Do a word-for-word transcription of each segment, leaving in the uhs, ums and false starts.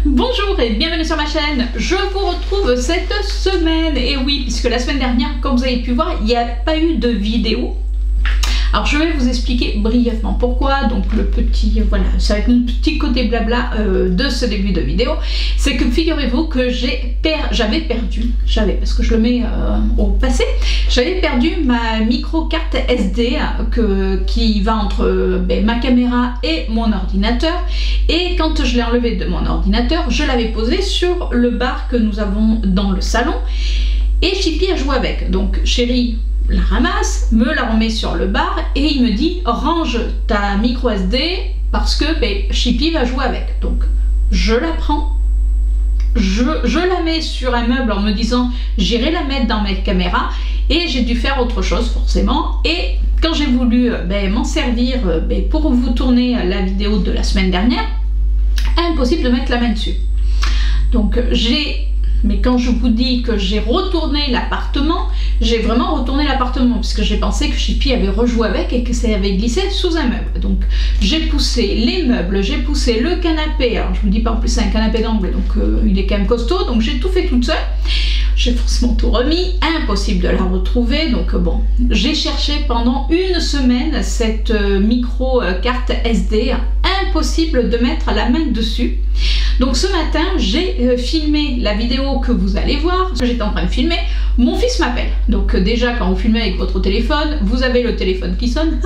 Bonjour et bienvenue sur ma chaîne. Je vous retrouve cette semaine. Et oui, puisque la semaine dernière, comme vous avez pu voir, il n'y a pas eu de vidéo. Alors je vais vous expliquer brièvement pourquoi. Donc le petit, voilà, ça va être mon petit côté blabla euh, de ce début de vidéo. C'est que figurez-vous que j'ai per j'avais perdu, j'avais, parce que je le mets euh, au passé, j'avais perdu ma micro carte S D que, qui va entre euh, ben, ma caméra et mon ordinateur. Et quand je l'ai enlevé de mon ordinateur, je l'avais posé sur le bar que nous avons dans le salon. Et Chippy a joué avec. Donc chérie la ramasse, me la remet sur le bar et il me dit range ta micro S D parce que ben, Chippy va jouer avec. Donc je la prends, je, je la mets sur un meuble en me disant j'irai la mettre dans mes caméras et j'ai dû faire autre chose forcément. Et quand j'ai voulu ben, m'en servir ben, pour vous tourner la vidéo de la semaine dernière, impossible de mettre la main dessus. Donc j'ai... Mais quand je vous dis que j'ai retourné l'appartement, j'ai vraiment retourné l'appartement puisque j'ai pensé que Chippy avait rejoué avec et que ça avait glissé sous un meuble. Donc j'ai poussé les meubles, j'ai poussé le canapé. Alors je vous dis pas en plus c'est un canapé d'angle, donc euh, il est quand même costaud. Donc j'ai tout fait toute seule. J'ai forcément tout remis, impossible de la retrouver. Donc bon, j'ai cherché pendant une semaine cette euh, micro euh, carte S D, impossible de mettre la main dessus. Donc ce matin, j'ai euh, filmé la vidéo que vous allez voir, que j'étais en train de filmer. Mon fils m'appelle. Donc euh, déjà quand vous filmez avec votre téléphone, vous avez le téléphone qui sonne.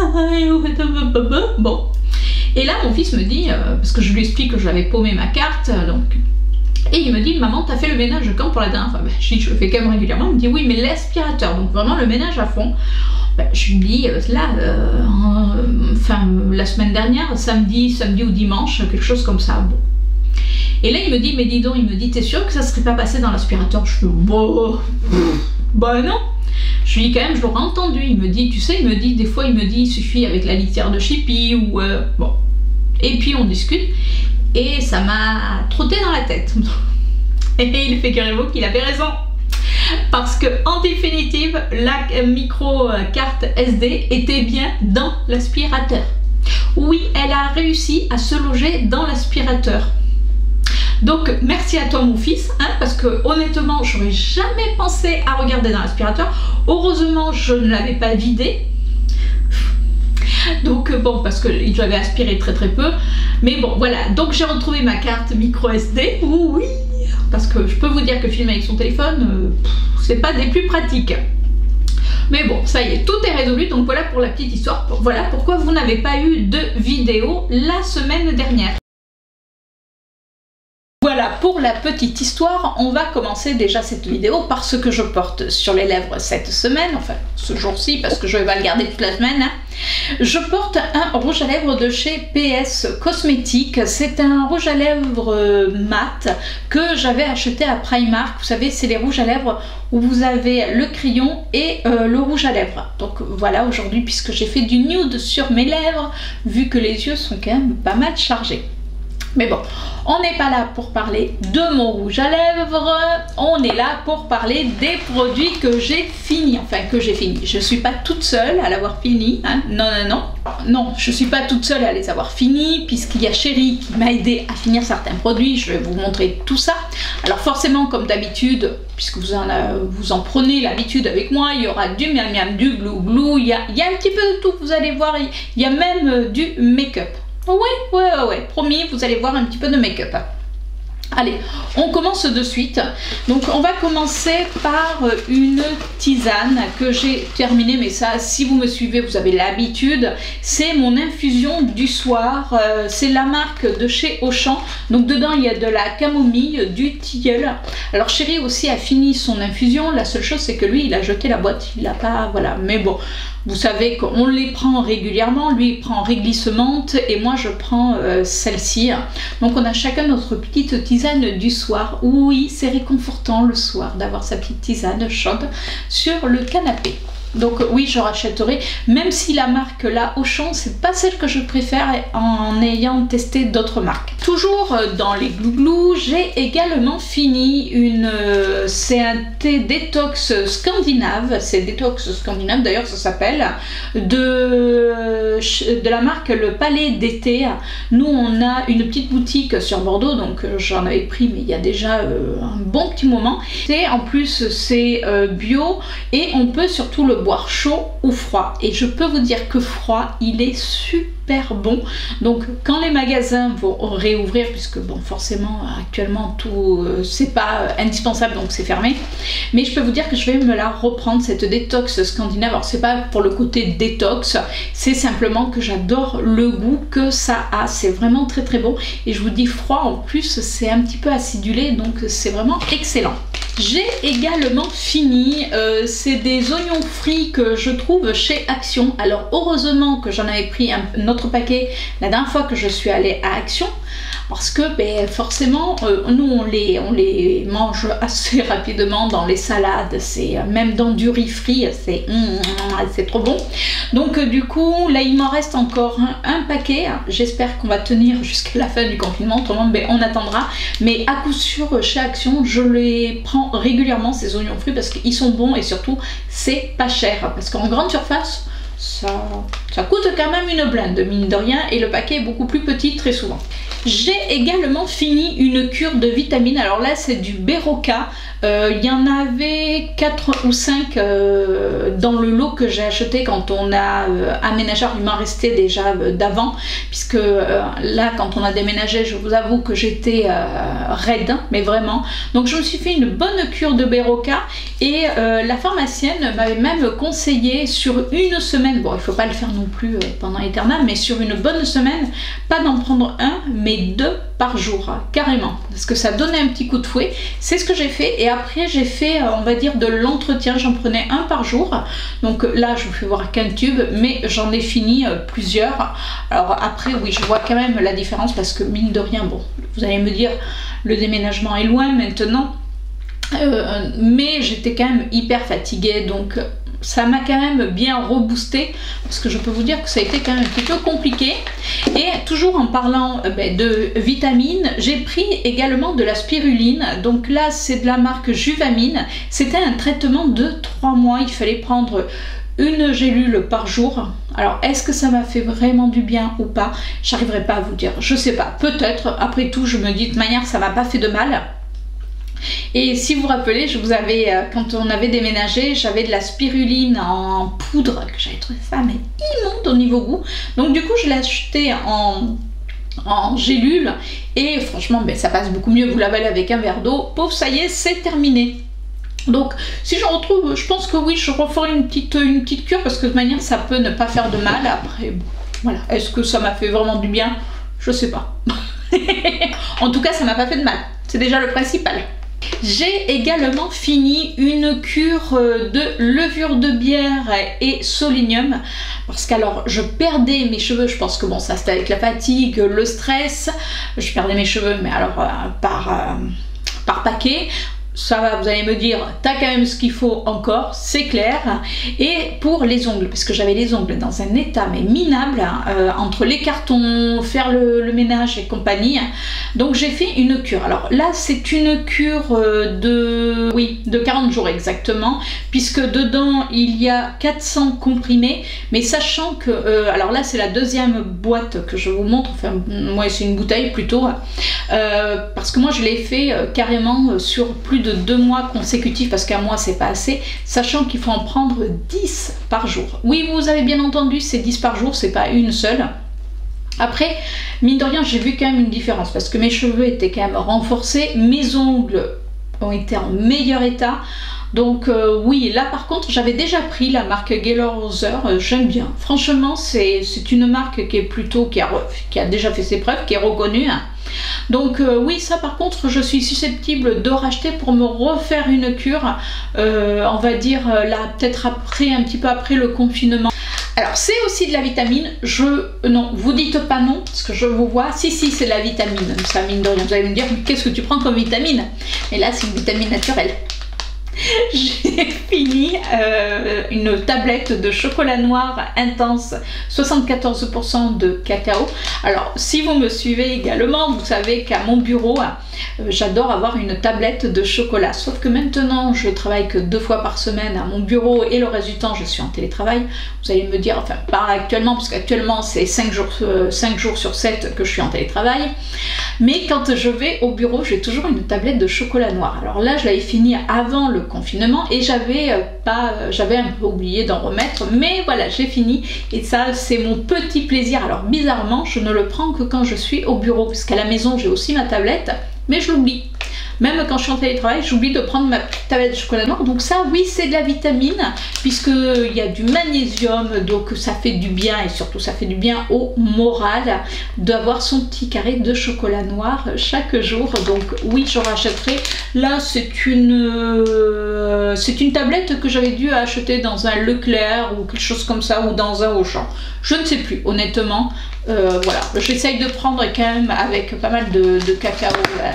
Bon. Et là mon fils me dit, euh, parce que je lui explique que j'avais paumé ma carte, donc... Et il me dit, maman, t'as fait le ménage quand pour la dernière fois? Ben, je dis, je le fais quand même régulièrement. Il me dit, oui, mais l'aspirateur, donc vraiment le ménage à fond. Ben, je lui dis, là, euh, enfin, la semaine dernière, samedi, samedi ou dimanche, quelque chose comme ça. Bon. Et là, il me dit, mais dis donc, il me dit, t'es sûr que ça serait pas passé dans l'aspirateur? Je fais, bon, bah non. Je lui dis, quand même, je l'aurais entendu. Il me dit, tu sais, il me dit, des fois, il me dit, il suffit avec la litière de Chippy ou, euh, bon. Et puis, on discute. Et ça m'a trotté dans la tête. Et il figurez-vous qu'il avait raison. Parce que en définitive, la micro carte S D était bien dans l'aspirateur. Oui, elle a réussi à se loger dans l'aspirateur. Donc merci à toi mon fils, hein, parce que honnêtement, j'aurais jamais pensé à regarder dans l'aspirateur. Heureusement, je ne l'avais pas vidé. Donc bon, parce que j'avais aspiré très très peu. Mais bon, voilà. Donc j'ai retrouvé ma carte micro S D. Oui, parce que je peux vous dire que filmer avec son téléphone, euh, c'est pas des plus pratiques. Mais bon, ça y est, tout est résolu. Donc voilà pour la petite histoire. Voilà pourquoi vous n'avez pas eu de vidéo la semaine dernière. Voilà pour la petite histoire. On va commencer déjà cette vidéo par ce que je porte sur les lèvres cette semaine, enfin ce jour-ci parce que je vais pas le garder toute la semaine. Hein. Je porte un rouge à lèvres de chez P S Cosmétiques. C'est un rouge à lèvres euh, mat que j'avais acheté à Primark. Vous savez, c'est les rouges à lèvres où vous avez le crayon et euh, le rouge à lèvres. Donc voilà, aujourd'hui, puisque j'ai fait du nude sur mes lèvres, vu que les yeux sont quand même pas mal chargés. Mais bon, on n'est pas là pour parler de mon rouge à lèvres, on est là pour parler des produits que j'ai fini, enfin que j'ai fini. Je ne suis pas toute seule à l'avoir fini, hein. non, non, non, non, je ne suis pas toute seule à les avoir finis, puisqu'il y a Chérie qui m'a aidé à finir certains produits, je vais vous montrer tout ça. Alors forcément, comme d'habitude, puisque vous en, vous en prenez l'habitude avec moi, il y aura du miam miam, du glou glou, il y a, il y a un petit peu de tout, vous allez voir, il y a même du make-up. Oui, ouais, ouais, ouais, promis, vous allez voir un petit peu de make-up. Allez, on commence de suite. Donc, on va commencer par une tisane que j'ai terminée. Mais ça, si vous me suivez, vous avez l'habitude. C'est mon infusion du soir. Euh, c'est la marque de chez Auchan. Donc, dedans, il y a de la camomille, du tilleul. Alors, Chérie aussi a fini son infusion. La seule chose, c'est que lui, il a jeté la boîte. Il n'a pas... Voilà. Mais bon... Vous savez qu'on les prend régulièrement, lui il prend réglissement et moi je prends euh, celle-ci. Donc on a chacun notre petite tisane du soir. Oui, c'est réconfortant le soir d'avoir sa petite tisane chaude sur le canapé. Donc oui, je rachèterai, même si la marque là, Auchan, c'est pas celle que je préfère en ayant testé d'autres marques. Toujours dans les glouglous, j'ai également fini une... Euh, c'est un thé détox scandinave, c'est détox scandinave d'ailleurs ça s'appelle, de, de la marque Le Palais d'été. Nous on a une petite boutique sur Bordeaux, donc j'en avais pris mais il y a déjà euh, un bon petit moment. Et en plus c'est euh, bio et on peut surtout le boire chaud ou froid, et je peux vous dire que froid il est super bon. Donc quand les magasins vont réouvrir, puisque bon forcément actuellement tout euh, c'est pas indispensable donc c'est fermé, mais je peux vous dire que je vais me la reprendre cette détox scandinave. Alors c'est pas pour le côté détox, c'est simplement que j'adore le goût que ça a, c'est vraiment très très bon, et je vous dis froid en plus c'est un petit peu acidulé donc c'est vraiment excellent. J'ai également fini, euh, c'est des oignons frits que je trouve chez Action. Alors heureusement que j'en avais pris un, un autre paquet la dernière fois que je suis allée à Action, parce que ben, forcément euh, nous on les, on les mange assez rapidement dans les salades, c'est même dans du riz frit, c'est mmh, trop bon. Donc euh, du coup là il m'en reste encore un, un paquet, j'espère qu'on va tenir jusqu'à la fin du confinement, autrement ben, on attendra, mais à coup sûr chez Action je les prends régulièrement ces oignons frits parce qu'ils sont bons et surtout c'est pas cher, parce qu'en grande surface ça, ça coûte quand même une blinde mine de rien, et le paquet est beaucoup plus petit très souvent. J'ai également fini une cure de vitamines. Alors là c'est du Berocca, euh, il y en avait quatre ou cinq euh, dans le lot que j'ai acheté quand on a euh, aménagé. Il m'en restait déjà euh, d'avant, puisque euh, là quand on a déménagé je vous avoue que j'étais euh, raide, mais vraiment. Donc je me suis fait une bonne cure de Berocca, et euh, la pharmacienne m'avait même conseillé sur une semaine, bon il faut pas le faire non plus euh, pendant l'éternel, mais sur une bonne semaine, pas d'en prendre un mais deux par jour, hein, carrément, parce que ça donnait un petit coup de fouet. C'est ce que j'ai fait, et après j'ai fait on va dire de l'entretien, j'en prenais un par jour. Donc là je vous fais voir qu'un tube, mais j'en ai fini euh, plusieurs. Alors après oui je vois quand même la différence, parce que mine de rien, bon vous allez me dire le déménagement est loin maintenant, euh, mais j'étais quand même hyper fatiguée, donc ça m'a quand même bien reboosté, parce que je peux vous dire que ça a été quand même un petit peu compliqué. Et toujours en parlant euh, ben, de vitamines, j'ai pris également de la spiruline. Donc là c'est de la marque Juvamine, c'était un traitement de trois mois, il fallait prendre une gélule par jour. Alors est-ce que ça m'a fait vraiment du bien ou pas, j'arriverai pas à vous dire, je sais pas, peut-être. Après tout je me dis de toute manière ça m'a pas fait de mal. Et si vous vous rappelez, je vous avais, quand on avait déménagé, j'avais de la spiruline en poudre, que j'avais trouvé ça mais immonde au niveau goût. Donc du coup je l'ai acheté en, en gélule, et franchement ben, ça passe beaucoup mieux. Vous l'avalez avec un verre d'eau, pauvre, ça y est, c'est terminé. Donc si je retrouve, je pense que oui, je referai une petite, une petite cure, parce que de toute manière ça peut ne pas faire de mal. Après bon, voilà, est-ce que ça m'a fait vraiment du bien? Je sais pas. En tout cas ça m'a pas fait de mal, c'est déjà le principal. J'ai également fini une cure de levure de bière et solénium, parce qu'alors je perdais mes cheveux, je pense que bon ça c'était avec la fatigue, le stress, je perdais mes cheveux mais alors euh, par, euh, par paquet. Ça va, vous allez me dire, t'as quand même ce qu'il faut encore, c'est clair. Et pour les ongles, parce que j'avais les ongles dans un état mais minable, hein, euh, entre les cartons, faire le, le ménage et compagnie. Donc j'ai fait une cure. Alors là c'est une cure de, oui, de quarante jours exactement, puisque dedans il y a quatre cents comprimés, mais sachant que, euh, alors là c'est la deuxième boîte que je vous montre, enfin moi c'est une bouteille plutôt, euh, parce que moi je l'ai fait euh, carrément sur plus de deux mois consécutifs, parce qu'un mois c'est pas assez, sachant qu'il faut en prendre dix par jour. Oui, vous avez bien entendu, c'est dix par jour, c'est pas une seule. Après, mine de rien, j'ai vu quand même une différence, parce que mes cheveux étaient quand même renforcés, mes ongles ont été en meilleur état. Donc euh, oui, là par contre j'avais déjà pris la marque Gelorzer, euh, j'aime bien, franchement c'est une marque qui est plutôt, qui a, qui a déjà fait ses preuves, qui est reconnue, hein. Donc euh, oui, ça par contre je suis susceptible de racheter pour me refaire une cure, euh, on va dire là peut-être après, un petit peu après le confinement. Alors c'est aussi de la vitamine, je, non, vous dites pas non, parce que je vous vois, si si c'est de la vitamine, ça mine de rien, vous allez me dire, qu'est-ce que tu prends comme vitamine? Et là c'est une vitamine naturelle. j'ai fini euh, une tablette de chocolat noir intense, soixante-quatorze pour cent de cacao. Alors si vous me suivez également, vous savez qu'à mon bureau, euh, j'adore avoir une tablette de chocolat. Sauf que maintenant, je travaille que deux fois par semaine à mon bureau et le reste du temps, je suis en télétravail. Vous allez me dire, enfin pas actuellement, parce qu'actuellement c'est cinq jours, euh, cinq jours sur sept que je suis en télétravail. Mais quand je vais au bureau, j'ai toujours une tablette de chocolat noir. Alors là, je l'avais fini avant le confinement et j'avais euh, pas, euh, j'avais un peu oublié d'en remettre, mais voilà, j'ai fini et ça c'est mon petit plaisir. Alors bizarrement, je ne le prends que quand je suis au bureau, parce qu'à la maison j'ai aussi ma tablette, mais je l'oublie. Même quand je suis en télétravail, j'oublie de prendre ma petite tablette de chocolat noir. Donc ça, oui, c'est de la vitamine, puisqu'il y a du magnésium, donc ça fait du bien, et surtout ça fait du bien au moral d'avoir son petit carré de chocolat noir chaque jour. Donc oui, je rachèterai. Là, c'est une, euh, c'est une tablette que j'avais dû acheter dans un Leclerc ou quelque chose comme ça, ou dans un Auchan. Je ne sais plus, honnêtement. Euh, voilà, j'essaye de prendre quand même avec pas mal de, de cacao. Là.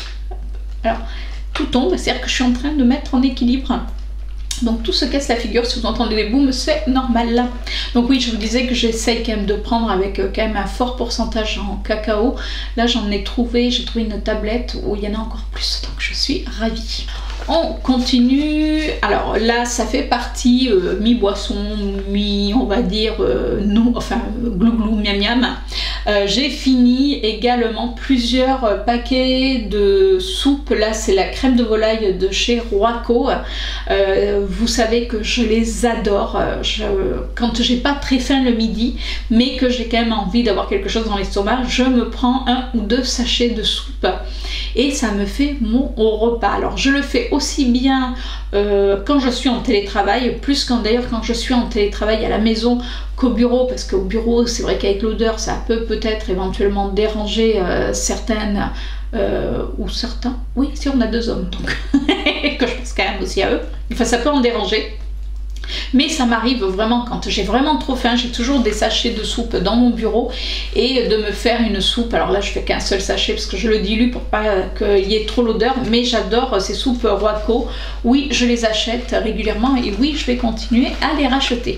Alors, tout tombe, c'est-à-dire que je suis en train de mettre en équilibre. Donc tout se casse la figure, si vous entendez des booms, c'est normal. Donc oui, je vous disais que j'essaye quand même de prendre avec quand même un fort pourcentage en cacao. Là, j'en ai trouvé, j'ai trouvé une tablette où il y en a encore plus, donc je suis ravie. On continue. Alors là, ça fait partie euh, mi-boisson, mi, on va dire, euh, non, enfin, glouglou, miam miam. Euh, j'ai fini également plusieurs paquets de soupe. Là, c'est la crème de volaille de chez Royco. Euh, vous savez que je les adore. Je, quand j'ai pas très faim le midi, mais que j'ai quand même envie d'avoir quelque chose dans l'estomac, je me prends un ou deux sachets de soupe et ça me fait mon repas. Alors, je le fais aussi bien euh, quand je suis en télétravail, plus quand d'ailleurs quand je suis en télétravail à la maison qu'au bureau, parce qu'au bureau c'est vrai qu'avec l'odeur ça peut peut-être éventuellement déranger euh, certaines euh, ou certains, oui si on a deux hommes donc que je pense quand même aussi à eux, enfin ça peut en déranger. Mais ça m'arrive vraiment quand j'ai vraiment trop faim, j'ai toujours des sachets de soupe dans mon bureau et de me faire une soupe. Alors là je fais qu'un seul sachet parce que je le dilue pour pas qu'il y ait trop l'odeur, mais j'adore ces soupes Royco. Oui, je les achète régulièrement et oui, je vais continuer à les racheter.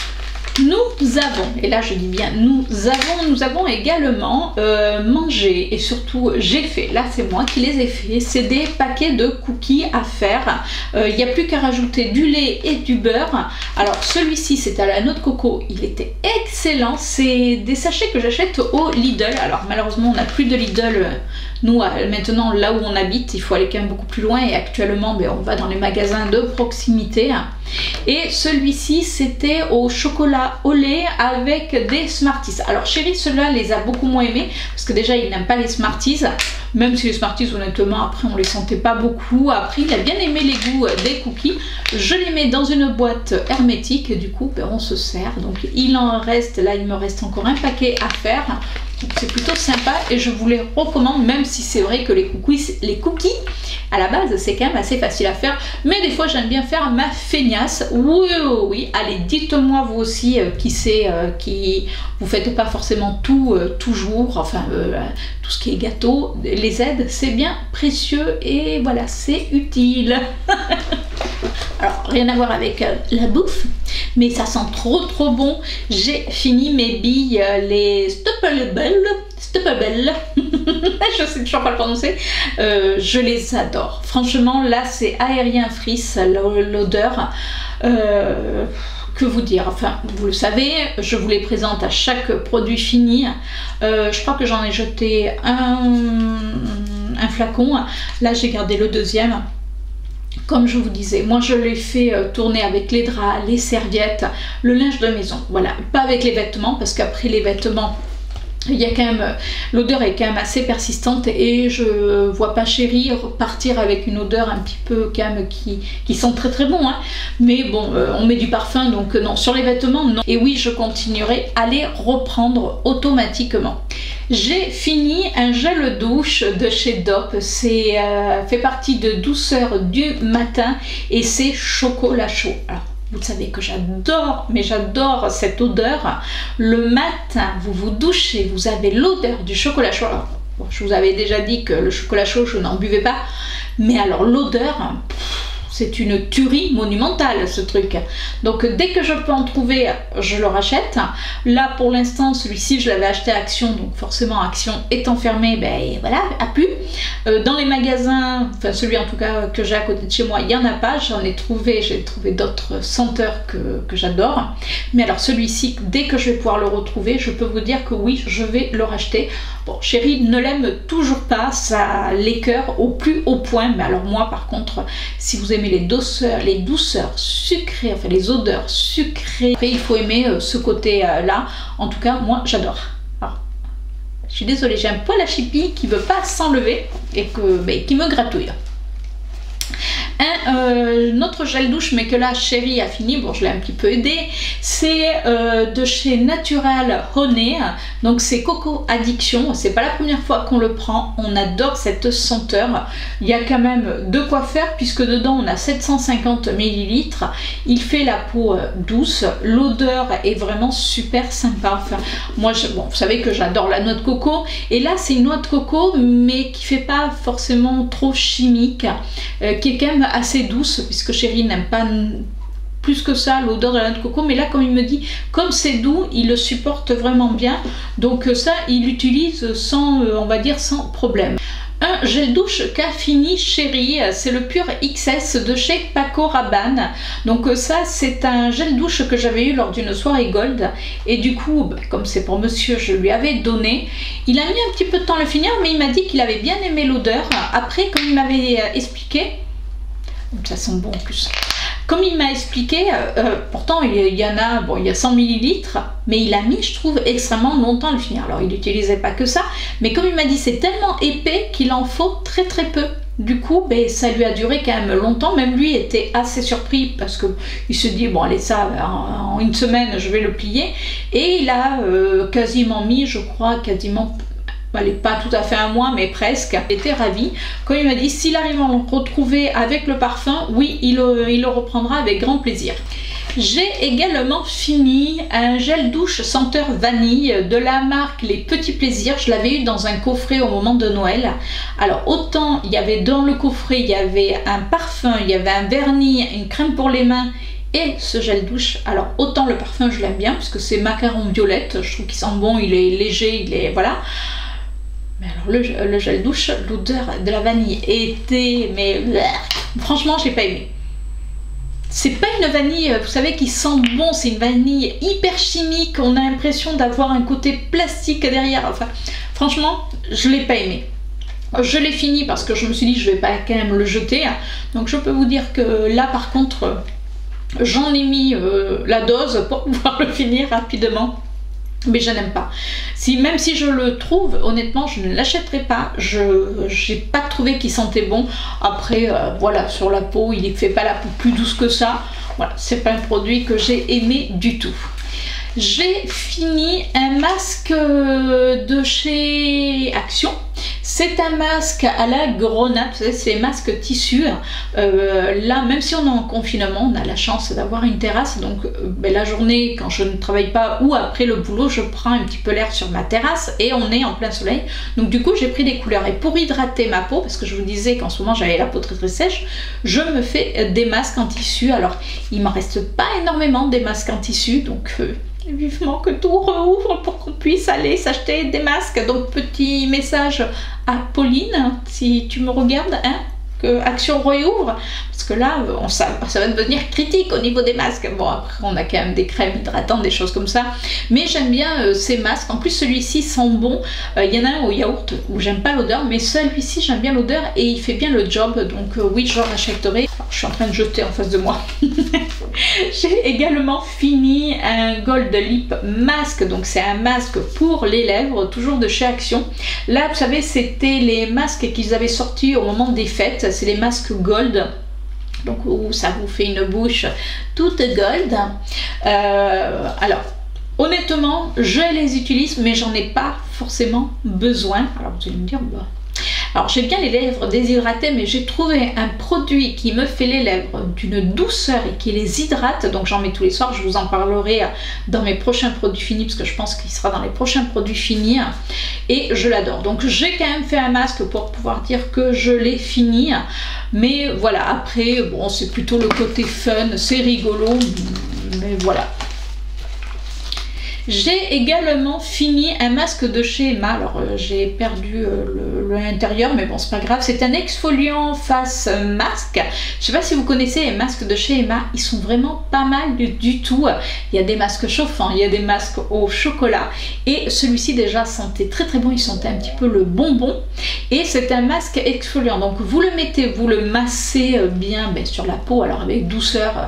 Nous avons, et là je dis bien nous avons, nous avons également euh, mangé et surtout j'ai fait, là c'est moi qui les ai fait, c'est des paquets de cookies à faire. Euh, il n'y a plus qu'à rajouter du lait et du beurre. Alors celui-ci c'est à la noix de coco, il était excellent, c'est des sachets que j'achète au Lidl. Alors malheureusement on n'a plus de Lidl, nous maintenant là où on habite, il faut aller quand même beaucoup plus loin et actuellement ben, on va dans les magasins de proximité. Et celui-ci c'était au chocolat au lait avec des Smarties. Alors chérie ceux-là les a beaucoup moins aimés parce que déjà il n'aime pas les Smarties, même si les Smarties honnêtement après on les sentait pas beaucoup. Après il a bien aimé les goûts des cookies. Je les mets dans une boîte hermétique et du coup ben, on se sert. Donc il en reste, là il me reste encore un paquet à faire. C'est plutôt sympa et je vous les recommande, même si c'est vrai que les cookies, les cookies à la base c'est quand même assez facile à faire, mais des fois j'aime bien faire ma feignasse. Oui, oui, oui. Allez, dites-moi vous aussi euh, qui c'est, euh, qui vous faites pas forcément tout euh, toujours, enfin euh, tout ce qui est gâteau, les aides c'est bien précieux et voilà c'est utile. Alors rien à voir avec euh, la bouffe, mais ça sent trop trop bon. J'ai fini mes billes, euh, les Stoppable, Stoppable, je sais toujours pas le prononcer, euh, je les adore. Franchement là c'est aérien frise l'odeur. Euh, que vous dire, enfin vous le savez, je vous les présente à chaque produit fini. Euh, je crois que j'en ai jeté un, un flacon, là j'ai gardé le deuxième. Comme je vous disais, moi je l'ai fait tourner avec les draps, les serviettes, le linge de maison, voilà, pas avec les vêtements parce qu'après les vêtements il y a quand même, l'odeur est quand même assez persistante et je vois pas chérie repartir avec une odeur un petit peu quand même qui, qui sent très très bon, hein. Mais bon, euh, on met du parfum donc non, sur les vêtements non. Et oui, je continuerai à les reprendre automatiquement. J'ai fini un gel douche de chez Dop, c'est euh, fait partie de douceur du matin et c'est chocolat chaud. Alors, vous savez que j'adore, mais j'adore cette odeur. Le matin, vous vous douchez, vous avez l'odeur du chocolat chaud. Alors, bon, je vous avais déjà dit que le chocolat chaud, je n'en buvais pas. Mais alors l'odeur, c'est une tuerie monumentale ce truc. Donc dès que je peux en trouver, je le rachète. Là pour l'instant, celui-ci je l'avais acheté à Action, donc forcément Action étant fermé, ben voilà, a pu. Euh, dans les magasins, enfin celui en tout cas que j'ai à côté de chez moi, il n'y en a pas. J'en ai trouvé, j'ai trouvé d'autres senteurs que, que j'adore. Mais alors celui-ci, dès que je vais pouvoir le retrouver, je peux vous dire que oui, je vais le racheter. Bon, Chérie ne l'aime toujours pas, ça l'écœure au plus haut point. Mais alors moi par contre, si vous aimez les douceurs, les douceurs sucrées, enfin les odeurs sucrées, après il faut aimer euh, ce côté euh, là. En tout cas moi j'adore. Je suis désolée, j'ai un poil à chipi qui veut pas s'enlever et que, ben, qui me gratouille. Un euh, autre gel douche, mais que là Chérie a fini, bon je l'ai un petit peu aidé, c'est euh, de chez Natural Honey, donc c'est Coco Addiction. C'est pas la première fois qu'on le prend, on adore cette senteur. Il y a quand même de quoi faire puisque dedans on a sept cent cinquante millilitres. Il fait la peau douce, l'odeur est vraiment super sympa. Enfin, moi je, bon, vous savez que j'adore la noix de coco, et là c'est une noix de coco mais qui fait pas forcément trop chimique, euh, qui est quand même assez douce, puisque Chérie n'aime pas plus que ça l'odeur de la noix de coco, mais là comme il me dit, comme c'est doux, il le supporte vraiment bien, donc ça il l'utilise sans, on va dire, sans problème. Un gel douche qu'a fini Chérie, c'est le Pure X S de chez Paco Rabanne. Donc ça c'est un gel douche que j'avais eu lors d'une soirée gold, et du coup bah, comme c'est pour monsieur, je lui avais donné. Il a mis un petit peu de temps à le finir, mais il m'a dit qu'il avait bien aimé l'odeur. Après, comme il m'avait expliqué, ça sent bon en plus. Comme il m'a expliqué, euh, pourtant il y en a, bon il y a cent millilitres, mais il a mis, je trouve, extrêmement longtemps à le finir. Alors il n'utilisait pas que ça, mais comme il m'a dit, c'est tellement épais qu'il en faut très très peu. Du coup, ben, ça lui a duré quand même longtemps. Même lui était assez surpris parce que il se dit, bon allez ça, en, en une semaine je vais le plier. Et il a euh, quasiment mis, je crois, quasiment... Allez, pas tout à fait un mois, mais presque. Il était ravi. Comme il m'a dit, s'il arrive à le retrouver avec le parfum, oui, il, il le reprendra avec grand plaisir. J'ai également fini un gel douche senteur vanille de la marque Les Petits Plaisirs. Je l'avais eu dans un coffret au moment de Noël. Alors autant il y avait dans le coffret, il y avait un parfum, il y avait un vernis, une crème pour les mains et ce gel douche. Alors autant le parfum je l'aime bien parce que c'est macaron violette, je trouve qu'il sent bon, il est léger, il est voilà. Mais alors le, le gel douche, l'odeur de la vanille était, mais franchement j'ai pas aimé. C'est pas une vanille, vous savez, qui sent bon, c'est une vanille hyper chimique, on a l'impression d'avoir un côté plastique derrière. Enfin, franchement, je l'ai pas aimé. Je l'ai fini parce que je me suis dit je vais pas quand même le jeter. Donc je peux vous dire que là par contre, j'en ai mis euh, la dose pour pouvoir le finir rapidement. Mais je n'aime pas. Si, même si je le trouve, honnêtement, je ne l'achèterai pas. Je n'ai pas trouvé qu'il sentait bon. Après, euh, voilà, sur la peau, il ne fait pas la peau plus douce que ça. Voilà, c'est pas un produit que j'ai aimé du tout. J'ai fini un masque de chez Action. C'est un masque à la grenade, vous savez, c'est les masques tissus. Euh, là, même si on est en confinement, on a la chance d'avoir une terrasse. Donc, euh, ben, la journée, quand je ne travaille pas ou après le boulot, je prends un petit peu l'air sur ma terrasse et on est en plein soleil. Donc, du coup, j'ai pris des couleurs. Et pour hydrater ma peau, parce que je vous disais qu'en ce moment, j'avais la peau très très sèche, je me fais des masques en tissu. Alors, il ne m'en reste pas énormément des masques en tissu. Donc, euh, vivement que tout rouvre pour qu'on puisse aller s'acheter des masques. Donc petit message à Pauline, si tu me regardes, hein, que Action réouvre, parce que là on, ça, ça va devenir critique au niveau des masques. Bon, après on a quand même des crèmes hydratantes, des choses comme ça, mais j'aime bien euh, ces masques. En plus celui-ci sent bon. Il euh, y en a un au yaourt où j'aime pas l'odeur, mais celui-ci j'aime bien l'odeur et il fait bien le job. Donc euh, oui, je le rachèterai. Alors, je suis en train de jeter en face de moi. J'ai également fini un Gold Lip Mask, donc c'est un masque pour les lèvres, toujours de chez Action. Là vous savez, c'était les masques qu'ils avaient sortis au moment des fêtes, c'est les masques Gold. Donc où ça vous fait une bouche toute gold. Euh, alors honnêtement, je les utilise, mais j'en ai pas forcément besoin. Alors vous allez me dire, bah, Alors j'ai bien les lèvres déshydratées, mais j'ai trouvé un produit qui me fait les lèvres d'une douceur et qui les hydrate, donc j'en mets tous les soirs, je vous en parlerai dans mes prochains produits finis, parce que je pense qu'il sera dans les prochains produits finis, et je l'adore. Donc j'ai quand même fait un masque pour pouvoir dire que je l'ai fini, mais voilà, après, bon, c'est plutôt le côté fun, c'est rigolo, mais voilà. J'ai également fini un masque de chez Emma. Alors euh, j'ai perdu euh, l'intérieur, mais bon, c'est pas grave. C'est un exfoliant face masque. Je sais pas si vous connaissez les masques de chez Emma, ils sont vraiment pas mal du, du tout. Il y a des masques chauffants, il y a des masques au chocolat, et celui-ci déjà sentait très très bon, il sentait un petit peu le bonbon, et c'est un masque exfoliant. Donc vous le mettez, vous le massez bien ben, sur la peau, alors avec douceur,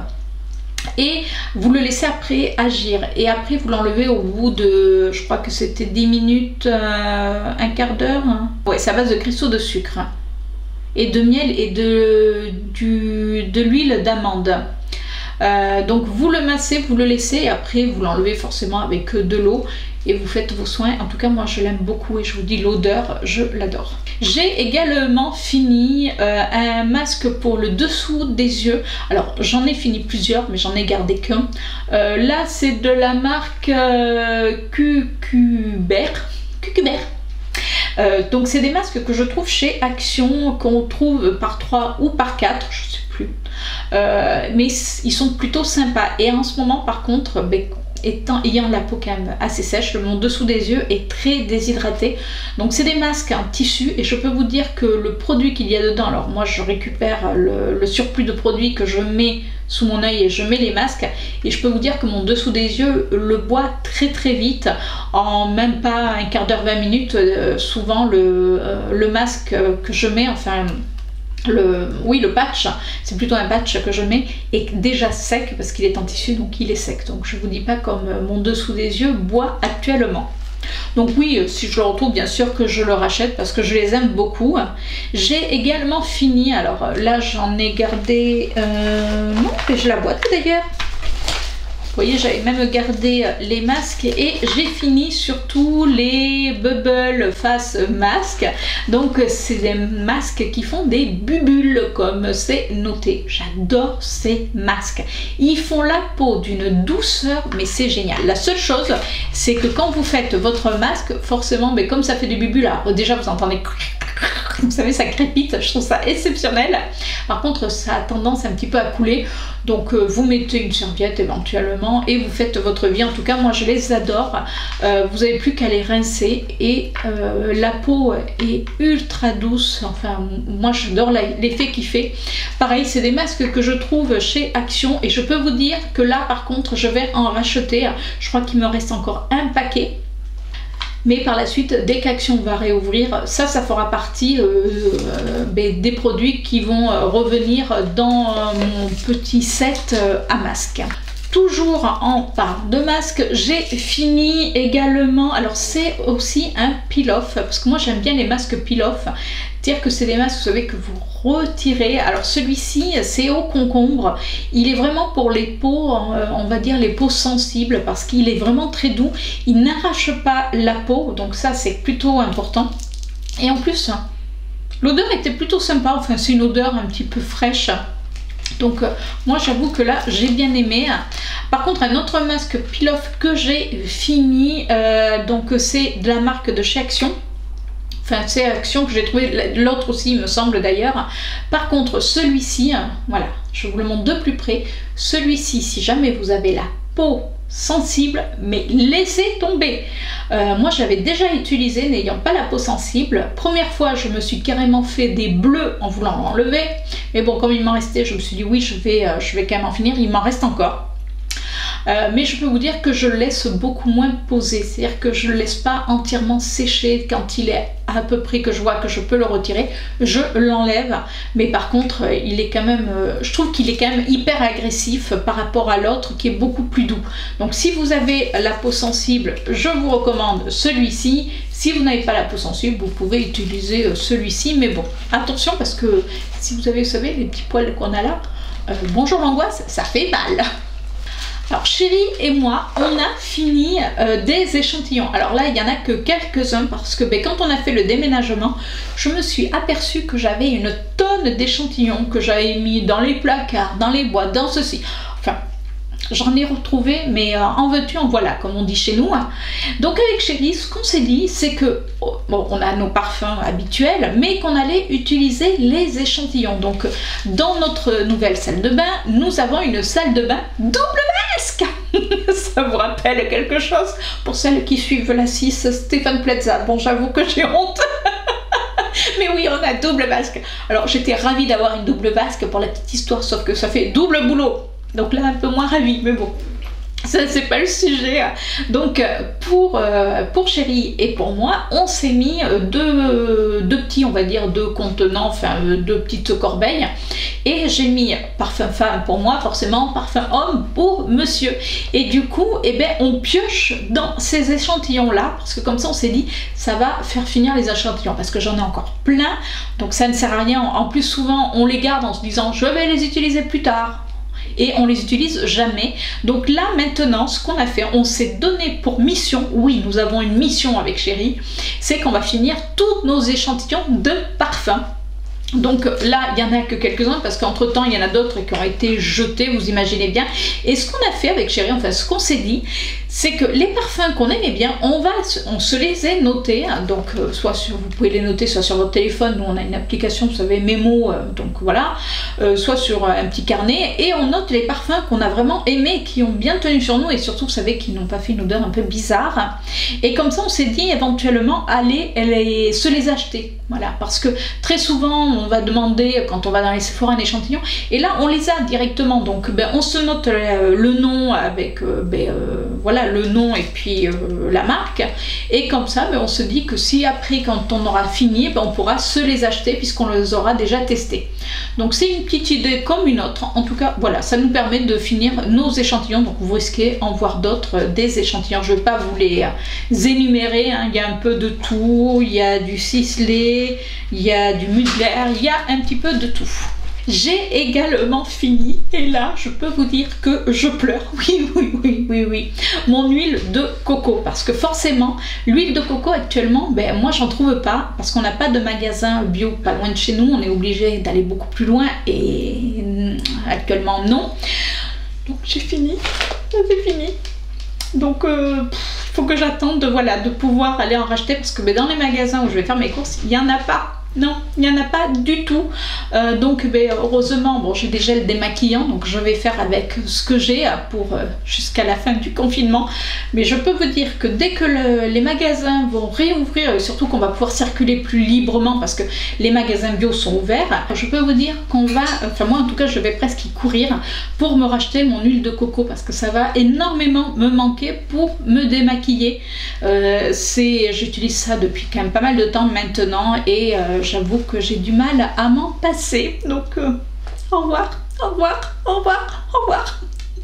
et vous le laissez après agir, et après vous l'enlevez au bout de, je crois que c'était dix minutes, euh, un quart d'heure. Ouais, c'est à base de cristaux de sucre et de miel et de, du, de l'huile d'amande. Euh, donc vous le massez, vous le laissez, et après vous l'enlevez forcément avec de l'eau et vous faites vos soins. En tout cas moi je l'aime beaucoup, et je vous dis l'odeur, je l'adore. J'ai également fini euh, un masque pour le dessous des yeux. Alors j'en ai fini plusieurs, mais j'en ai gardé qu'un. Euh, là c'est de la marque euh, Cucubert. Cucubert. Euh, donc c'est des masques que je trouve chez Action, qu'on trouve par trois ou par quatre, je sais plus. Euh, mais ils sont plutôt sympas. Et en ce moment par contre, ben, étant, ayant la peau quand même assez sèche, mon dessous des yeux est très déshydraté. Donc c'est des masques en tissu, et je peux vous dire que le produit qu'il y a dedans, alors moi je récupère le, le surplus de produits que je mets sous mon œil et je mets les masques, et je peux vous dire que mon dessous des yeux le boit très très vite, en même pas un quart d'heure, vingt minutes. Euh, souvent le, euh, le masque que je mets, enfin le, oui le patch, c'est plutôt un patch que je mets, est déjà sec parce qu'il est en tissu, donc il est sec. Donc je vous dis pas comme mon dessous des yeux boit actuellement. Donc oui, si je le retrouve, bien sûr que je le rachète parce que je les aime beaucoup. J'ai également fini, alors là j'en ai gardé, euh, non, j'ai la boîte d'ailleurs. Vous voyez, j'avais même gardé les masques, et j'ai fini surtout les Bubble Face Masques. Donc c'est des masques qui font des bulles comme c'est noté. J'adore ces masques. Ils font la peau d'une douceur, mais c'est génial. La seule chose, c'est que quand vous faites votre masque, forcément, mais comme ça fait des bulles, alors déjà vous entendez, vous savez, ça crépite, je trouve ça exceptionnel. Par contre, ça a tendance un petit peu à couler, donc euh, vous mettez une serviette éventuellement et vous faites votre vie. En tout cas, moi je les adore. Euh, vous n'avez plus qu'à les rincer, et euh, la peau est ultra douce. Enfin, moi j'adore l'effet qu'il fait. Pareil, c'est des masques que je trouve chez Action, et je peux vous dire que là par contre je vais en racheter. Je crois qu'il me reste encore un paquet. Mais par la suite, dès qu'Action va réouvrir, ça, ça fera partie euh, euh, des produits qui vont revenir dans mon petit set à masque. Toujours en parlant de masque, j'ai fini également, alors c'est aussi un peel-off, parce que moi j'aime bien les masques peel-off, c'est-à-dire que c'est des masques, vous savez, que vous retirez. Alors celui-ci, c'est au concombre, il est vraiment pour les peaux, on va dire les peaux sensibles, parce qu'il est vraiment très doux, il n'arrache pas la peau, donc ça c'est plutôt important. Et en plus, l'odeur était plutôt sympa, enfin c'est une odeur un petit peu fraîche. Donc euh, moi j'avoue que là j'ai bien aimé. Par contre, un autre masque peel-off que j'ai fini, euh, donc c'est de la marque de chez Action. Enfin c'est Action que j'ai trouvé, l'autre aussi il me semble d'ailleurs. Par contre celui-ci, voilà, je vous le montre de plus près. Celui-ci, si jamais vous avez la peau sensible, mais laissez tomber. Euh, moi j'avais déjà utilisé n'ayant pas la peau sensible. Première fois je me suis carrément fait des bleus en voulant l'enlever, mais bon, comme il m'en restait, je me suis dit oui, je vais, euh, je vais quand même en finir. Il m'en reste encore. Euh, mais je peux vous dire que je le laisse beaucoup moins poser, c'est-à-dire que je ne le laisse pas entièrement sécher. Quand il est à peu près que je vois que je peux le retirer, je l'enlève. Mais par contre, il est quand même, euh, je trouve qu'il est quand même hyper agressif par rapport à l'autre qui est beaucoup plus doux. Donc si vous avez la peau sensible, je vous recommande celui-ci. Si vous n'avez pas la peau sensible, vous pouvez utiliser celui-ci, mais bon, attention, parce que si vous avez, vous savez, les petits poils qu'on a là, euh, bonjour l'angoisse, ça fait mal. Alors Chérie et moi, on a fini euh, des échantillons. Alors là, il n'y en a que quelques-uns parce que ben, quand on a fait le déménagement, je me suis aperçue que j'avais une tonne d'échantillons que j'avais mis dans les placards, dans les boîtes, dans ceci. Enfin, j'en ai retrouvé, mais euh, en veux-tu, en voilà, comme on dit chez nous. Hein. Donc avec Chérie, ce qu'on s'est dit, c'est que, oh, bon, on a nos parfums habituels, mais qu'on allait utiliser les échantillons. Donc dans notre nouvelle salle de bain, nous avons une salle de bain double vasque. Ça vous rappelle quelque chose? Pour celles qui suivent la six Stéphane Plaza, bon j'avoue que j'ai honte. Mais oui, on a double vasque. Alors j'étais ravie d'avoir une double vasque pour la petite histoire, sauf que ça fait double boulot. Donc là, un peu moins ravie, mais bon, ça c'est pas le sujet. Donc pour, euh, pour Chérie et pour moi, on s'est mis deux, deux petits, on va dire, deux contenants, enfin deux petites corbeilles. Et j'ai mis parfum femme pour moi, forcément, parfum homme pour monsieur. Et du coup, eh ben, on pioche dans ces échantillons-là, parce que comme ça, on s'est dit, ça va faire finir les échantillons, parce que j'en ai encore plein. Donc ça ne sert à rien. En plus, souvent, on les garde en se disant, je vais les utiliser plus tard. Et on les utilise jamais. Donc là maintenant, ce qu'on a fait, on s'est donné pour mission, oui nous avons une mission avec Chérie, c'est qu'on va finir tous nos échantillons de parfums. Donc là, il n'y en a que quelques-uns parce qu'entre temps, il y en a d'autres qui ont été jetés, vous imaginez bien. Et ce qu'on a fait avec Chérie, enfin ce qu'on s'est dit, c'est que les parfums qu'on aimait bien, on va, on se les est notés. Hein, donc euh, soit sur, vous pouvez les noter soit sur votre téléphone, nous on a une application, vous savez, Mémo, euh, donc voilà, euh, soit sur euh, un petit carnet, et on note les parfums qu'on a vraiment aimés, qui ont bien tenu sur nous, et surtout, vous savez, qui n'ont pas fait une odeur un peu bizarre. Et comme ça, on s'est dit éventuellement aller les, se les acheter. Voilà, parce que très souvent, on va demander, quand on va dans les Sephora, un échantillon, et là, on les a directement. Donc, ben, on se note le, le nom avec, euh, ben, euh, voilà, le nom et puis euh, la marque. Et comme ça, ben, on se dit que si après, quand on aura fini, ben, on pourra se les acheter puisqu'on les aura déjà testés. Donc, c'est une petite idée comme une autre. En tout cas, voilà, ça nous permet de finir nos échantillons. Donc, vous risquez en voir d'autres, euh, des échantillons. Je ne vais pas vous les euh, énumérer. Hein. Il y a un peu de tout. Il y a du Sisley, il y a du Mugler, il y a un petit peu de tout. J'ai également fini, et là je peux vous dire que je pleure, oui oui oui oui oui, mon huile de coco, parce que forcément l'huile de coco actuellement, ben moi j'en trouve pas, parce qu'on n'a pas de magasin bio pas loin de chez nous, on est obligé d'aller beaucoup plus loin, et actuellement non, donc j'ai fini, j'ai fini, donc euh, il faut que j'attende de, voilà, de pouvoir aller en racheter, parce que ben, dans les magasins où je vais faire mes courses, il n'y en a pas. Non, il n'y en a pas du tout. Euh, donc, ben, heureusement, bon, j'ai des gels démaquillants, donc je vais faire avec ce que j'ai pour euh, jusqu'à la fin du confinement. Mais je peux vous dire que dès que le, les magasins vont réouvrir, et surtout qu'on va pouvoir circuler plus librement parce que les magasins bio sont ouverts, je peux vous dire qu'on va, enfin moi en tout cas, je vais presque y courir pour me racheter mon huile de coco parce que ça va énormément me manquer pour me démaquiller. Euh, c'est, j'utilise ça depuis quand même pas mal de temps maintenant et euh, j'avoue que j'ai du mal à m'en passer. Donc, euh, au revoir, au revoir, au revoir, au revoir.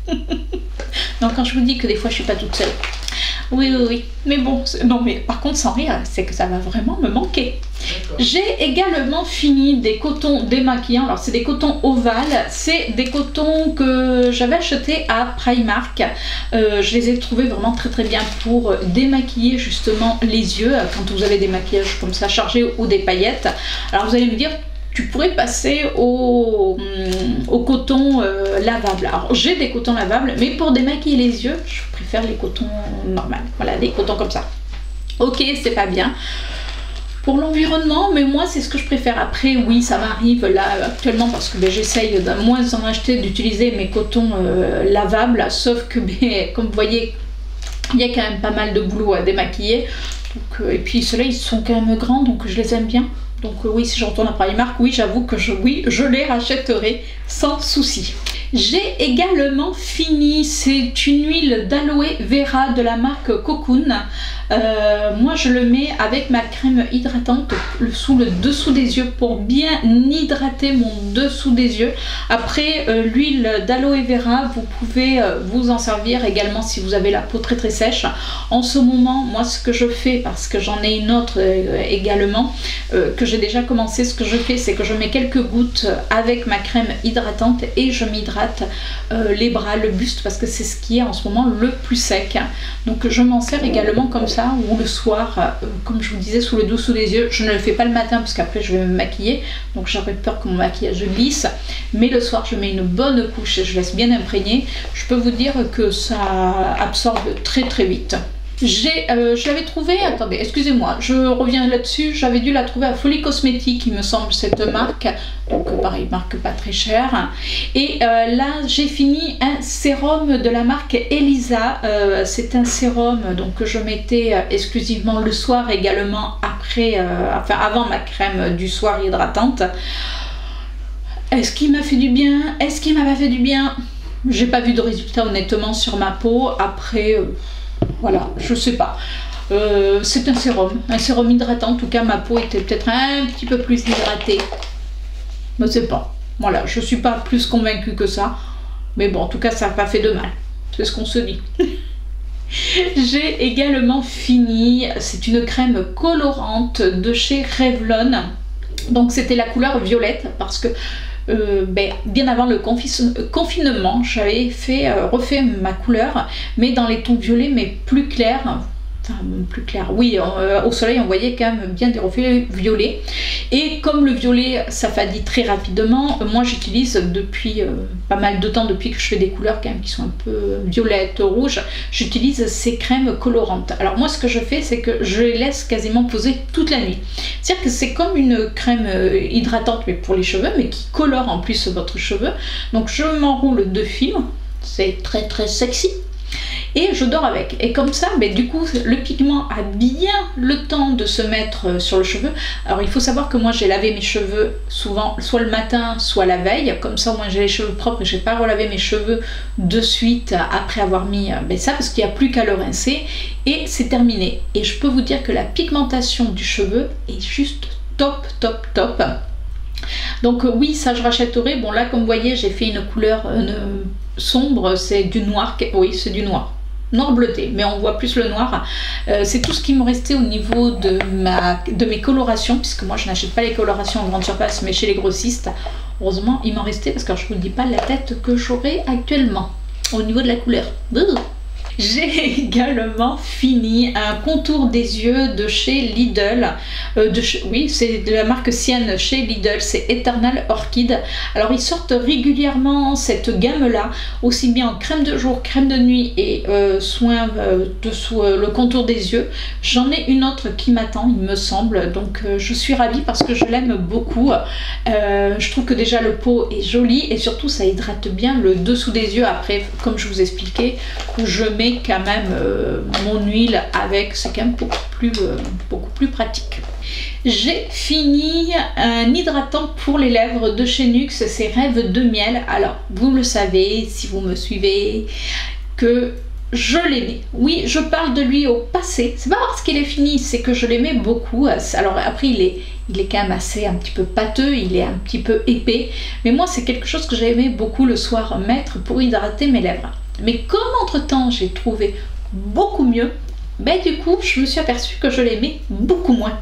Donc, quand je vous dis que des fois, je suis pas toute seule. Oui, oui, oui. Mais bon, non, mais par contre, sans rire, c'est que ça va vraiment me manquer. J'ai également fini des cotons démaquillants. Alors, c'est des cotons ovales. C'est des cotons que j'avais achetés à Primark. Euh, je les ai trouvés vraiment très très bien pour démaquiller justement les yeux quand vous avez des maquillages comme ça chargés ou des paillettes. Alors, vous allez me dire, tu pourrais passer au, au coton euh, lavable. Alors j'ai des cotons lavables, mais pour démaquiller les yeux, je préfère les cotons normaux. Voilà, des cotons comme ça. Ok, c'est pas bien pour l'environnement, mais moi c'est ce que je préfère. Après, oui, ça m'arrive là actuellement parce que ben, j'essaye de moins en acheter, d'utiliser mes cotons euh, lavables, sauf que ben, comme vous voyez, il y a quand même pas mal de boulot à démaquiller. Donc, euh, et puis ceux-là, ils sont quand même grands, donc je les aime bien. Donc euh, oui, si je retourne à Primark, oui, j'avoue que je, oui, je les rachèterai sans souci. J'ai également fini, c'est une huile d'aloe vera de la marque Cocoon. Euh, moi, je le mets avec ma crème hydratante sous le dessous des yeux pour bien hydrater mon dessous des yeux. Après, euh, l'huile d'aloe vera, vous pouvez euh, vous en servir également si vous avez la peau très très sèche. En ce moment, moi, ce que je fais, parce que j'en ai une autre euh, également, euh, que j'ai déjà commencé, ce que je fais, c'est que je mets quelques gouttes avec ma crème hydratante et je m'hydrate hydrate euh, les bras, le buste, parce que c'est ce qui est en ce moment le plus sec. Donc je m'en sers également comme ça, ou le soir, euh, comme je vous disais, sous le dessous des yeux. Je ne le fais pas le matin parce qu'après je vais me maquiller, donc j'aurais peur que mon maquillage glisse, mais le soir je mets une bonne couche et je laisse bien imprégner. Je peux vous dire que ça absorbe très très vite. J'ai, euh, je l'avais trouvé, attendez, excusez-moi, je reviens là-dessus, j'avais dû la trouver à Folie Cosmétique, il me semble, cette marque, donc pareil, marque pas très chère. Et euh, là, j'ai fini un sérum de la marque Elisa, euh, c'est un sérum donc, que je mettais euh, exclusivement le soir, également après, euh, enfin avant ma crème du soir hydratante. Est-ce qu'il m'a fait du bien? Est-ce qu'il m'a pas fait du bien? J'ai pas vu de résultat honnêtement sur ma peau, après... Euh, Voilà, je sais pas. Euh, c'est un sérum, un sérum hydratant. En tout cas, ma peau était peut-être un petit peu plus hydratée. Je ne sais pas. Voilà, je suis pas plus convaincue que ça. Mais bon, en tout cas, ça n'a pas fait de mal. C'est ce qu'on se dit. J'ai également fini. C'est une crème colorante de chez Revlon. Donc, c'était la couleur violette parce que Euh, ben, bien avant le confinement, j'avais fait euh, refait ma couleur, mais dans les tons violets, mais plus clairs. Enfin, plus clair, oui, euh, au soleil on voyait quand même bien des reflets violets, et comme le violet ça fadit très rapidement, moi j'utilise depuis euh, pas mal de temps, depuis que je fais des couleurs quand même qui sont un peu violettes, rouges, j'utilise ces crèmes colorantes. Alors moi ce que je fais, c'est que je les laisse quasiment poser toute la nuit, c'est-à-dire que c'est comme une crème hydratante mais pour les cheveux, mais qui colore en plus votre cheveu. Donc je m'enroule de film, c'est très très sexy, et je dors avec. Et comme ça, mais du coup, le pigment a bien le temps de se mettre sur le cheveu. Alors il faut savoir que moi j'ai lavé mes cheveux souvent, soit le matin, soit la veille. Comme ça, moi j'ai les cheveux propres et j'ai pas relavé mes cheveux de suite après avoir mis ben, ça, parce qu'il n'y a plus qu'à le rincer et c'est terminé. Et je peux vous dire que la pigmentation du cheveu est juste top, top, top. Donc oui, ça je rachèterai. Bon là, comme vous voyez, j'ai fait une couleur une sombre, c'est du noir. Oui, c'est du noir. Noir bleuté, mais on voit plus le noir. Euh, c'est tout ce qui me restait au niveau de, ma, de mes colorations, puisque moi je n'achète pas les colorations en grande surface, mais chez les grossistes. Heureusement, il m'en restait, parce que je ne vous dis pas la tête que j'aurai actuellement au niveau de la couleur. Bouh. J'ai également fini un contour des yeux de chez Lidl. Euh, de chez, oui, c'est de la marque Sienne chez Lidl, c'est Eternal Orchid. Alors ils sortent régulièrement cette gamme-là, aussi bien en crème de jour, crème de nuit et euh, soin euh, dessous euh, le contour des yeux. J'en ai une autre qui m'attend, il me semble. Donc euh, je suis ravie parce que je l'aime beaucoup. Euh, je trouve que déjà le pot est joli et surtout ça hydrate bien le dessous des yeux. Après, comme je vous expliquais, je mets quand même euh, mon huile avec, c'est quand même beaucoup plus, euh, beaucoup plus pratique. J'ai fini un hydratant pour les lèvres de chez Nux, c'est Rêve de Miel. Alors vous le savez si vous me suivez que je l'aimais. Oui, je parle de lui au passé, c'est pas parce qu'il est fini, c'est que je l'aimais beaucoup. Alors après il est il est quand même assez un petit peu pâteux, il est un petit peu épais, mais moi c'est quelque chose que j'aimais beaucoup le soir mettre pour hydrater mes lèvres. Mais comme entre temps j'ai trouvé beaucoup mieux, ben du coup je me suis aperçue que je l'aimais beaucoup moins.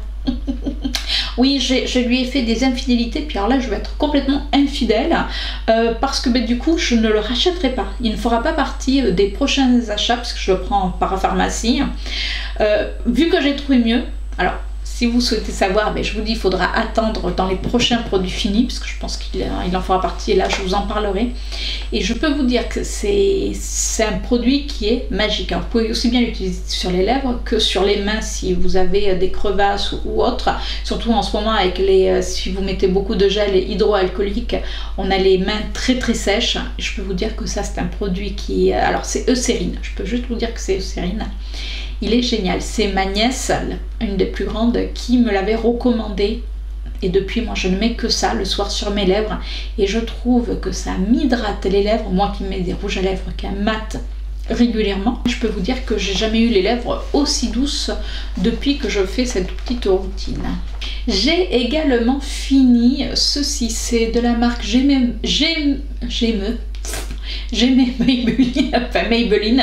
Oui, je lui ai fait des infidélités, puis alors là je vais être complètement infidèle euh, parce que ben, du coup je ne le rachèterai pas. Il ne fera pas partie des prochains achats parce que je le prends en parapharmacie. Euh, vu que j'ai trouvé mieux, alors si vous souhaitez savoir, ben, je vous dis il faudra attendre dans les prochains produits finis parce que je pense qu'il il en fera partie et là je vous en parlerai. Et je peux vous dire que c'est un produit qui est magique. Alors, vous pouvez aussi bien l'utiliser sur les lèvres que sur les mains si vous avez des crevasses ou, ou autre. Surtout en ce moment avec les, si vous mettez beaucoup de gel hydroalcoolique, on a les mains très très sèches. Et je peux vous dire que ça c'est un produit qui, alors c'est Eucérine. Je peux juste vous dire que c'est Eucérine. Il est génial, c'est ma nièce, une des plus grandes, qui me l'avait recommandé. Et depuis, moi, je ne mets que ça le soir sur mes lèvres. Et je trouve que ça m'hydrate les lèvres. Moi qui mets des rouges à lèvres qui mat régulièrement, je peux vous dire que j'ai jamais eu les lèvres aussi douces depuis que je fais cette petite routine. J'ai également fini ceci, c'est de la marque J'aime... J'aime... J'aime... J'aimais Maybelline, enfin Maybelline,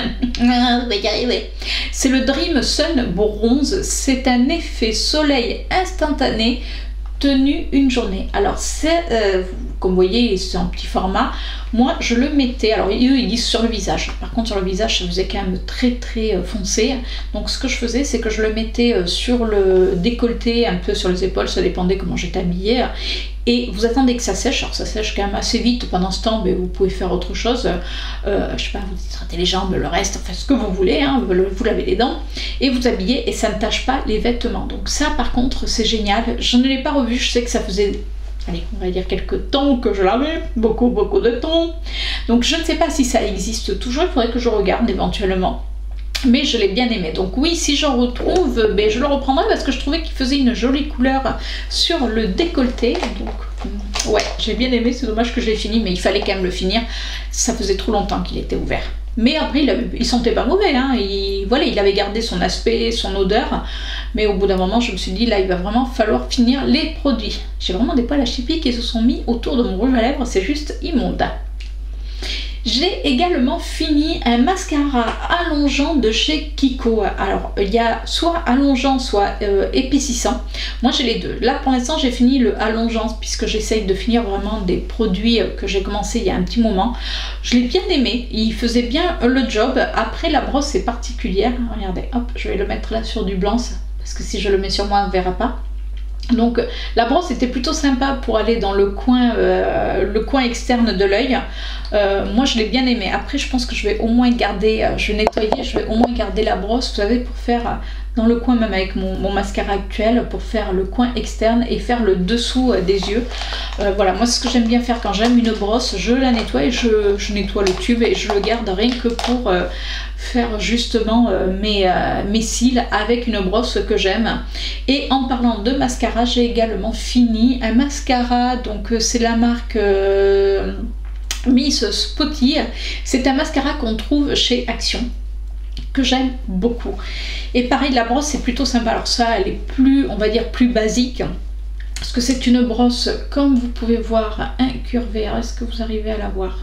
c'est le Dream Sun Bronze, c'est un effet soleil instantané tenu une journée. Alors c'est, euh, comme vous voyez, c'est en petit format. Moi, je le mettais, alors eux, ils disent sur le visage. Par contre, sur le visage, ça faisait quand même très très foncé. Donc, ce que je faisais, c'est que je le mettais sur le décolleté, un peu sur les épaules, ça dépendait comment j'étais habillée. Et vous attendez que ça sèche, alors ça sèche quand même assez vite. Pendant ce temps, mais vous pouvez faire autre chose. Euh, je sais pas, vous hydratez les jambes, le reste, enfin ce que vous voulez, hein, vous lavez les dents et vous habillez et ça ne tâche pas les vêtements. Donc ça, par contre, c'est génial. Je ne l'ai pas revu, je sais que ça faisait, allez, on va dire quelques temps que je l'avais, beaucoup, beaucoup de temps. Donc je ne sais pas si ça existe toujours, il faudrait que je regarde éventuellement. Mais je l'ai bien aimé. Donc oui, si j'en retrouve, ben, je le reprendrai parce que je trouvais qu'il faisait une jolie couleur sur le décolleté. Donc ouais, j'ai bien aimé. C'est dommage que je l'ai fini, mais il fallait quand même le finir. Ça faisait trop longtemps qu'il était ouvert. Mais après, il, avait, il sentait pas mauvais. Hein. Il, voilà, il avait gardé son aspect, son odeur. Mais au bout d'un moment, je me suis dit, là, il va vraiment falloir finir les produits. J'ai vraiment des poils à chipi qui se sont mis autour de mon rouge à lèvres. C'est juste immonde. J'ai également fini un mascara allongeant de chez Kiko. Alors, il y a soit allongeant, soit euh, épaississant. Moi, j'ai les deux. Là, pour l'instant, j'ai fini le allongeant puisque j'essaye de finir vraiment des produits que j'ai commencé il y a un petit moment. Je l'ai bien aimé. Il faisait bien le job. Après, la brosse est particulière. Regardez, hop, je vais le mettre là sur du blanc parce que si je le mets sur moi, on ne verra pas. Donc la brosse était plutôt sympa pour aller dans le coin, euh, le coin externe de l'œil. Euh, moi je l'ai bien aimé. Après je pense que je vais au moins garder, euh, je vais nettoyer, je vais au moins garder la brosse, vous savez, pour faire euh, dans le coin, même avec mon, mon mascara actuel, pour faire le coin externe et faire le dessous euh, des yeux. Euh, voilà, moi ce que j'aime bien faire quand j'aime une brosse, je la nettoie et je, je nettoie le tube et je le garde rien que pour euh, faire justement euh, mes, euh, mes cils avec une brosse que j'aime. Et en parlant de mascara, j'ai également fini un mascara, donc euh, c'est la marque euh, Miss Spotty. C'est un mascara qu'on trouve chez Action, que j'aime beaucoup. Et pareil, la brosse c'est plutôt sympa. Alors ça, elle est plus, on va dire, plus basique. Parce que c'est une brosse, comme vous pouvez voir, incurvée. Est-ce que vous arrivez à la voir?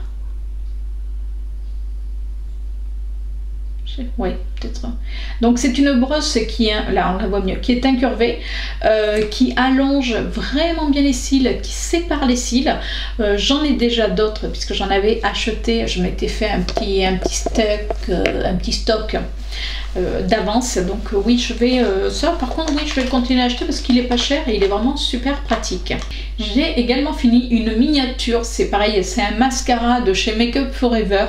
Oui, peut-être. Donc c'est une brosse qui est, là on la voit mieux, qui est incurvée, euh, qui allonge vraiment bien les cils, qui sépare les cils. Euh, j'en ai déjà d'autres puisque j'en avais acheté, je m'étais fait un petit, un petit stock, euh, un petit stock euh, d'avance. Donc euh, oui, je vais euh, ça. Par contre, oui, je vais continuer à acheter parce qu'il est pas cher et il est vraiment super pratique. J'ai également fini une miniature. C'est pareil, c'est un mascara de chez Make Up Forever.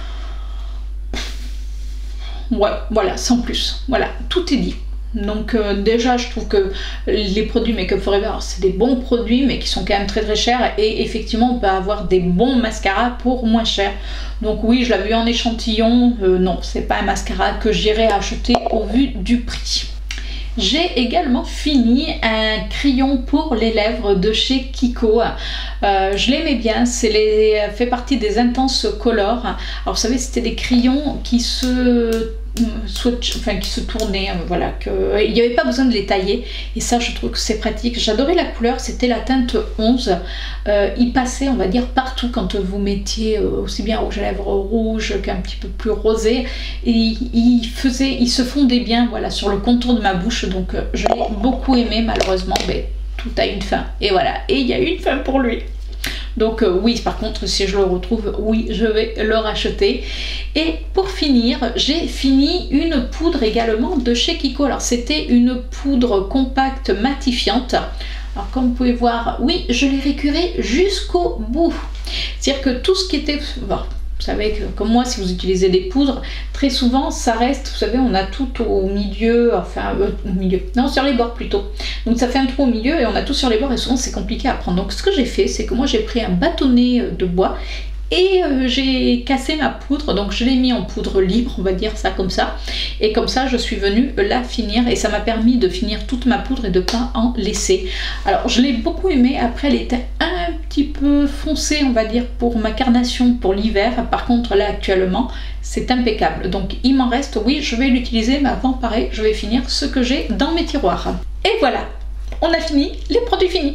Ouais, voilà, sans plus. Voilà, tout est dit. Donc euh, déjà, je trouve que les produits Make Up Forever, c'est des bons produits, mais qui sont quand même très très chers. Et effectivement, on peut avoir des bons mascaras pour moins cher. Donc oui, je l'avais eu en échantillon. Euh, non, c'est pas un mascara que j'irai acheter au vu du prix. J'ai également fini un crayon pour les lèvres de chez Kiko. Euh, je l'aimais bien, c'est les fait partie des Intense Color. Alors vous savez, c'était des crayons qui se soit, enfin qui se tournaient, voilà, que il n'y avait pas besoin de les tailler et ça je trouve que c'est pratique. J'adorais la couleur, c'était la teinte onze. Euh, il passait, on va dire, partout quand vous mettiez euh, aussi bien rouge à lèvres rouge qu'un petit peu plus rosé, et il faisait, il se fondait bien, voilà, sur le contour de ma bouche. Donc euh, je l'ai beaucoup aimé. Malheureusement, mais tout a une fin et voilà, et il y a une fin pour lui. Donc euh, oui, par contre, si je le retrouve, oui, je vais le racheter. Et pour finir, j'ai fini une poudre également de chez Kiko. Alors c'était une poudre compacte matifiante. Alors comme vous pouvez voir, oui, je l'ai récuré jusqu'au bout. C'est-à-dire que tout ce qui était... Bon, vous savez que comme moi, si vous utilisez des poudres, très souvent ça reste, vous savez, on a tout au milieu, enfin euh, au milieu, non, sur les bords plutôt. Donc ça fait un trou au milieu et on a tout sur les bords et souvent c'est compliqué à prendre. Donc ce que j'ai fait, c'est que moi j'ai pris un bâtonnet de bois et euh, j'ai cassé ma poudre, donc je l'ai mis en poudre libre, on va dire ça comme ça, et comme ça je suis venue la finir et ça m'a permis de finir toute ma poudre et de pas en laisser. Alors je l'ai beaucoup aimé. Après elle était un petit peu foncée, on va dire, pour ma carnation pour l'hiver. Par contre là actuellement c'est impeccable, donc il m'en reste, oui, je vais l'utiliser, mais avant pareil je vais finir ce que j'ai dans mes tiroirs. Et voilà, on a fini, les produits finis.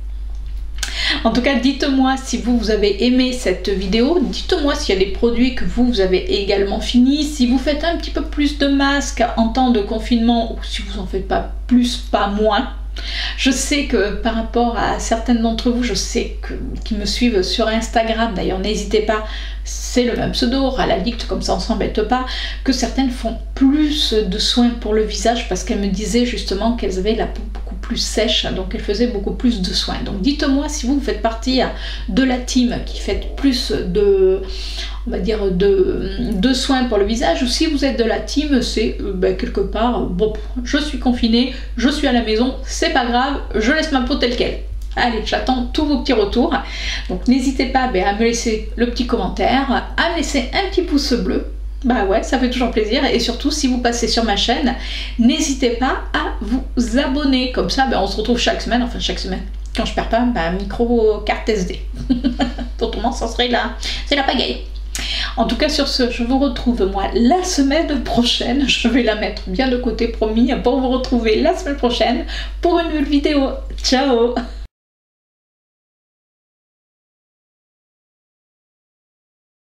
En tout cas, dites-moi si vous, vous avez aimé cette vidéo, dites-moi s'il y a des produits que vous, vous avez également fini, si vous faites un petit peu plus de masques en temps de confinement ou si vous en faites pas plus, pas moins. Je sais que par rapport à certaines d'entre vous, je sais que qui me suivent sur Instagram, d'ailleurs n'hésitez pas, c'est le même pseudo, Ralalicte, comme ça on s'embête pas, que certaines font plus de soins pour le visage parce qu'elles me disaient justement qu'elles avaient la peau beaucoup plus sèche, donc elles faisaient beaucoup plus de soins. Donc dites-moi si vous, vous faites partie de la team qui fait plus de, on va dire, de, de soins pour le visage, ou si vous êtes de la team, c'est euh, ben, quelque part, bon, je suis confinée, je suis à la maison, c'est pas grave, je laisse ma peau telle qu'elle. Allez, j'attends tous vos petits retours. Donc n'hésitez pas ben, à me laisser le petit commentaire, à me laisser un petit pouce bleu. Bah ouais, ça fait toujours plaisir. Et surtout, si vous passez sur ma chaîne, n'hésitez pas à vous abonner. Comme ça, ben, on se retrouve chaque semaine, enfin chaque semaine. Quand je perds pas ma micro carte S D. Autrement, ça serait là, c'est la pagaille. En tout cas, sur ce, je vous retrouve moi la semaine prochaine. Je vais la mettre bien de côté, promis, pour vous retrouver la semaine prochaine pour une nouvelle vidéo. Ciao!